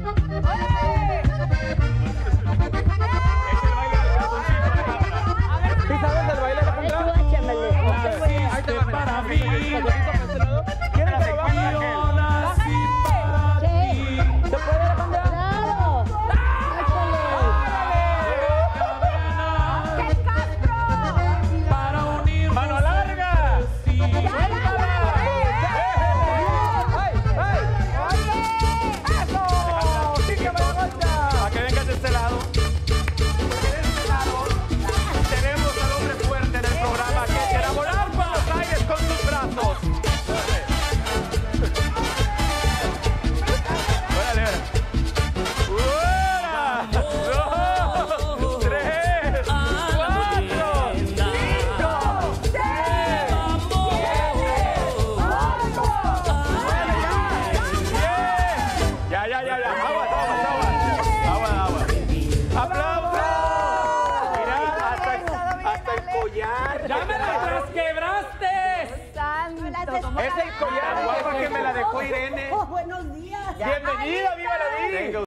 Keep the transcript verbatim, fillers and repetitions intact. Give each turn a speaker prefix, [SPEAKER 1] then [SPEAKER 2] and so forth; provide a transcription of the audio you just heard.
[SPEAKER 1] ¿Sí sabes el baile de la punta? Ahí te va.
[SPEAKER 2] Para mí.
[SPEAKER 1] ¿Quieres que lo baje? ¿Se puede la punta?
[SPEAKER 2] Para unirnos.
[SPEAKER 1] ¡Mano larga! ¡Ay, ay! ¡Eso! ¡Sí que me la vuelta!
[SPEAKER 3] A que vengas de este lado. De este lado tenemos al hombre fuerte en el programa que quiera volar por los aires con sus brazos. Órale, órale. ¡Una! ¡Dos! ¡Tres! ¡Cuatro! ¡Cinco! ¡Seis! ¡Ya, ya, ya, ya! ¡Agua, agua, agua! ¡Agua, agua! ¡Aplausos! Mira, hasta, hasta el collar.
[SPEAKER 2] ¡Ya me la trasquebraste!
[SPEAKER 1] Es el collar guapa que me la dejó Irene.
[SPEAKER 4] Buenos días.
[SPEAKER 1] Bienvenida, viva la vida.